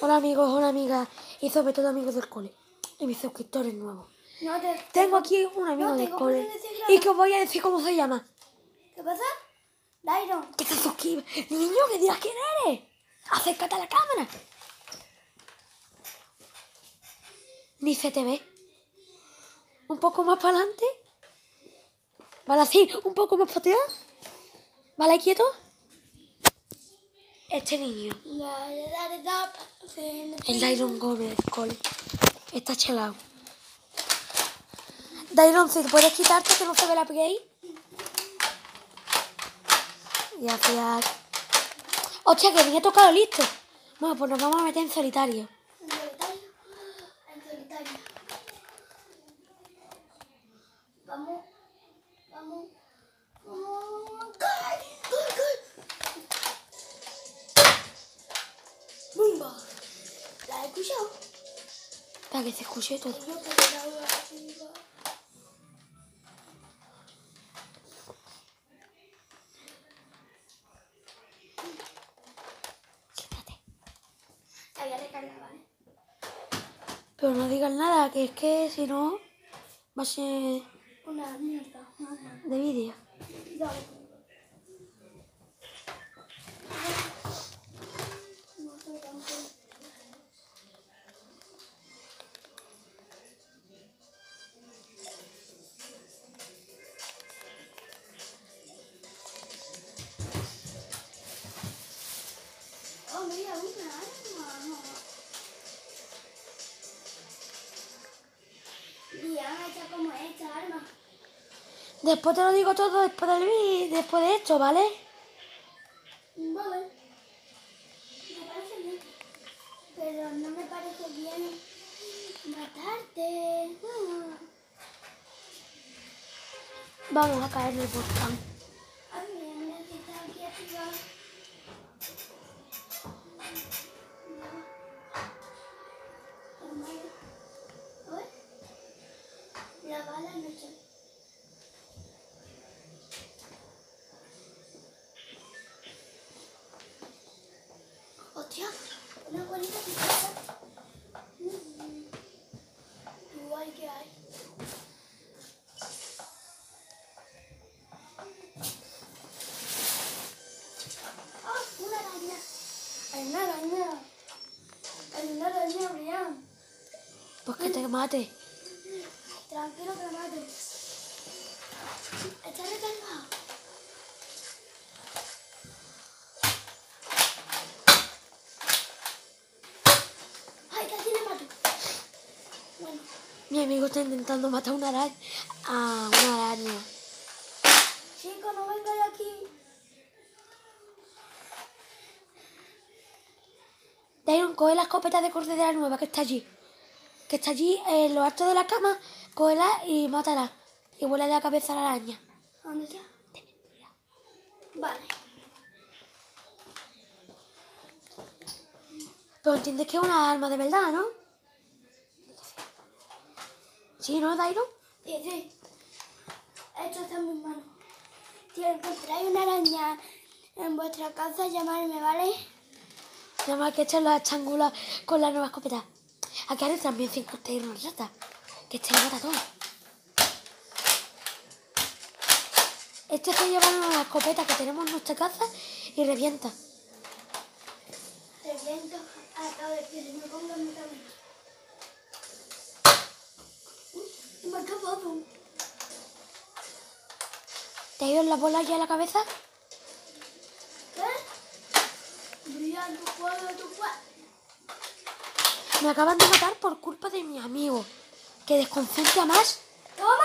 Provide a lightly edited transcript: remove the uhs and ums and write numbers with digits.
Hola amigos, hola amigas y sobre todo amigos del cole y mis suscriptores nuevos. Tengo aquí un amigo del cole y que os voy a decir cómo se llama. ¿Qué pasa? Dairon. Que te suscribes. Niño, que digas quién eres. Acércate a la cámara. Ni se te ve. Un poco más para adelante. Vale, así, un poco más para atrás. Vale, quieto. Este niño, el Dairon Gómez del cole, está chelado. Dairon, si puedes quitarte que no se ve la play. Gracias. Hostia, que me he tocado listo. Bueno, pues nos vamos a meter en solitario. ¿En solitario? En solitario. Vamos. Vamos. ¡Cae! ¡Bumba! ¿La has escuchado? Para que se escuche todo. Yo pensaba arriba. Siéntate. La voy a recargar, ¿vale? Pero no digas nada, que es que si no va a ser Una mierda. de vídeo. Dale. Oh, mira, una arma. Diana, echa como esta arma. Después te lo digo todo después del vídeo, después de esto, ¿vale? Vale. Me parece bien. Pero no me parece bien matarte. Vamos a caer en el volcán. A mí me necesita aquí arriba. A ver. La bala no está. Hostia, una bolita picada. Igual que hay. ¡Ah! Una araña. Hay una araña. Hay una araña, Brian. Pues que te mate. Tranquilo que la mate. Está recargado. Ay, casi le mato. Bueno. Mi amigo está intentando matar a una araña. Chicos, no vengáis aquí. Dairon, coge la escopeta de cordillera nueva que está allí. Que está allí en lo alto de la cama. Cógela y mátala. Y vuela la cabeza a la araña. ¿Dónde está? Vale. Pero entiendes que es una arma de verdad, ¿no? ¿Sí, no, Dairon? Sí. Esto está en mis manos. Si encontráis una araña en vuestra casa, llamadme, ¿vale? Nada más que echar los estrángulos con la nueva escopeta. Aquí haré también 5 una rata. Que este lo mata todo. Este se lleva una escopeta que tenemos en nuestra casa y revienta. Reviento a ver que se me ponga en mi cabeza. Me ha acabado. ¿Te ha ido la bola ya a la cabeza? Brian, tú puedes. Me acaban de matar por culpa de mi amigo. Que desconcentra más. ¡Toma!